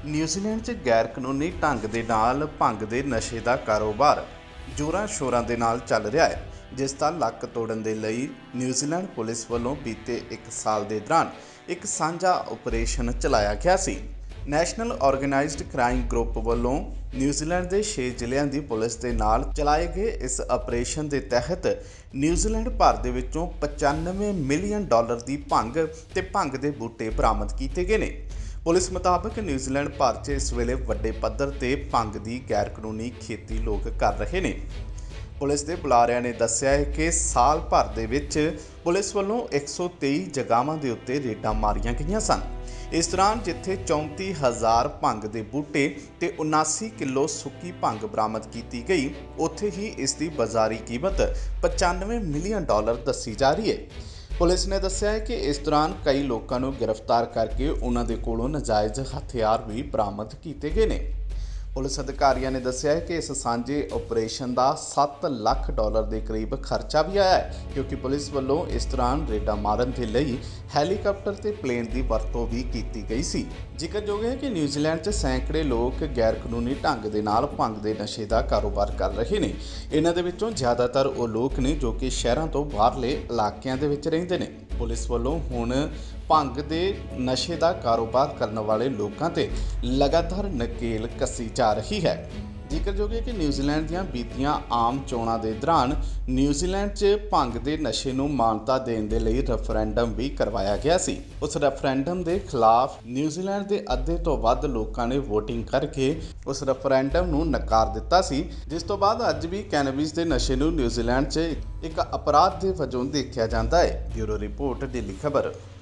New Zealand च गैर कानूनी ढंग दे नाल भंग दे नशे का कारोबार जोरां शोरां दे नाल चल रहा है, जिसका लक तोड़न दे लई न्यूजीलैंड पुलिस वालों बीते एक साल के दौरान एक साझा ऑपरेशन चलाया गया सी। नैशनल ऑर्गेनाइज्ड क्राइम ग्रुप वालों न्यूजीलैंड के 6 ਜ਼ਿਲ੍ਹਿਆਂ की पुलिस के नाल चलाए गए इस ऑपरेशन के तहत न्यूजीलैंड भर दे विचों $95 मिलियन की भंग ते भंग के बूटे बरामद किए गए ने। पुलिस मुताबिक न्यूजीलैंड भर च इस वेले वड्डे पद्धर ते भंग की गैर कानूनी खेती लोग कर रहे हैं। पुलिस के बुलारिया ने दस्सिया है कि साल भर दे विच पुलिस वालों 123 जगहों के उत्ते रेडां मारियां गईयां सन। इस दौरान जिथे 34,000 भंग के बूटे ते 79 किलो सुक्की भंग बरामद की गई, उत्थे ही इसकी बाजारी कीमत $95 मिलियन दसी जा रही है। पुलिस ने दस्सिया है कि इस दौरान कई लोगों को गिरफ्तार करके उन्होंने दे कोलों नाजायज़ हथियार भी बरामद किए गए हैं। पुलिस अधिकारियों ने दस्सिया है कि इस सांझे ऑपरेशन का $7 लाख के करीब खर्चा भी आया है, क्योंकि पुलिस वालों इस दौरान रेडां मारन के लिए हैलीकॉप्टर ते प्लेन की वरतों भी की गई सी। जिक्रयोग है कि न्यूजीलैंड च सैकड़े लोग गैर कानूनी ढंग के नाल भंग के नशे का कारोबार कर रहे हैं। इन्हां दे विचों ज़्यादातर वो लोग ने जो कि शहरों तो बाहरले इलाकों के विच रहिंदे ने। पुलिस वालों हुण भंग के नशे का कारोबार करने वाले लोगों ते लगातार नकेल कसी जा रही है। जिक्रयोग है कि न्यूजीलैंड दीआं बीतियां आम चोणां दे दौरान न्यूजीलैंड च भंग के नशे नूं मानता देने के लिए रेफरेंडम भी करवाया गया सी। उस रेफरेंडम के खिलाफ न्यूजीलैंड के अद्धे तो वध लोगों ने वोटिंग करके उस रेफरेंडम नूं नकार दिता सी, जिस तो बाद अज भी कैनबिस के नशे नूं न्यूजीलैंड च एक अपराध के वजों देखा जाता है। ब्यूरो रिपोर्ट, डेली खबर।